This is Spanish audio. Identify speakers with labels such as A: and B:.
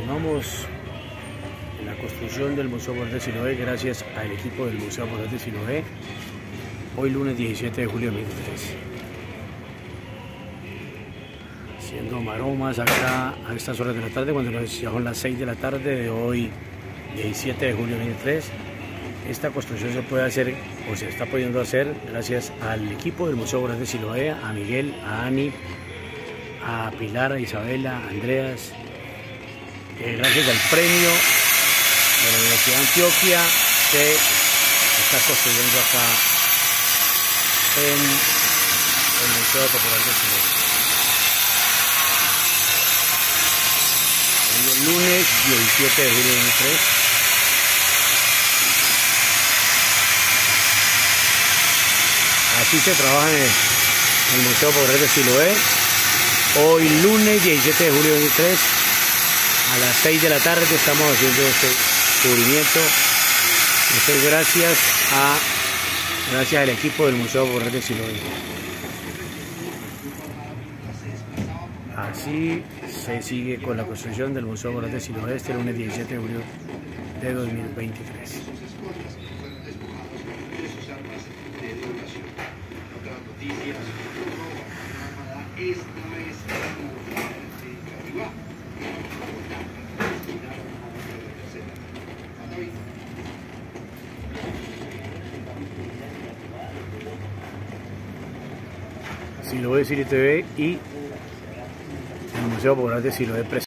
A: Continuamos en la construcción del Museo Popular de Siloé gracias al equipo del Museo Popular de Siloé. Hoy lunes 17 de julio de 2023. Haciendo maromas acá a estas horas de la tarde, cuando ya son las 6 de la tarde de hoy 17 de julio de 2023. Esta construcción se puede hacer o se está pudiendo hacer gracias al equipo del Museo Popular de Siloé, a Miguel, a Ani, a Pilar, a Isabela, a Andreas. Gracias al premio de la Universidad de Antioquia que está construyendo acá en el Museo Popular de Siloé. Hoy es lunes 17 de julio de 2023. Así se trabaja en el Museo Popular de Siloé. Hoy lunes 17 de julio de 2023. A las 6 de la tarde estamos haciendo este cubrimiento. Esto es gracias al equipo del Museo Popular de Siloé. Así se sigue con la construcción del Museo Popular de Siloé este lunes 17 de julio de 2023. Siloé City TV y el Museo Popular de Siloé presenta.